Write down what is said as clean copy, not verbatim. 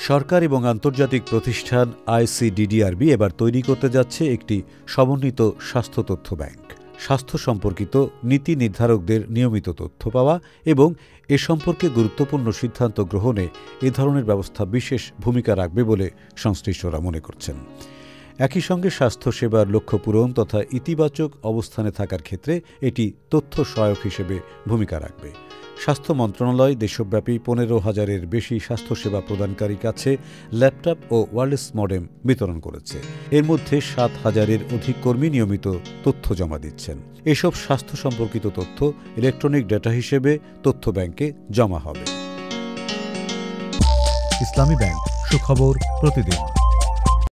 সরকার এবং আন্তর্জাতিক প্রতিষ্ঠান আইসিডিডিআরবি এবার তৈরি করতে যাচ্ছে একটি সমন্বিত স্বাস্থ্য তথ্য ব্যাংক। স্বাস্থ্য সম্পর্কিত নীতি নির্ধারকদের নিয়মিত তথ্য পাওয়া এবং এ সম্পর্কে গুরুত্বপূর্ণ সিদ্ধান্ত গ্রহণে এ ধরনের ব্যবস্থা বিশেষ ভূমিকা রাখবে বলে সংশ্লিষ্টরা মনে করছেন। একই সঙ্গে স্বাস্থ্যসেবার লক্ষ্য পূরণ তথা ইতিবাচক অবস্থানে থাকার ক্ষেত্রে এটি তথ্য সহায়ক হিসেবে ভূমিকা রাখবে। স্বাস্থ্য মন্ত্রণালয় দেশব্যাপী 15,000-এর বেশি স্বাস্থ্যসেবা প্রদানকারীর কাছে ল্যাপটপ ও ওয়্যারলেস মডেম বিতরণ করেছে। এর মধ্যে 7,000-এর অধিক কর্মী নিয়মিত তথ্য জমা দিচ্ছেন। এসব স্বাস্থ্য সম্পর্কিত তথ্য ইলেকট্রনিক ডেটা হিসেবে তথ্য ব্যাংকে জমা হবে। ইসলামী ব্যাংক, সুখবর প্রতিদিন।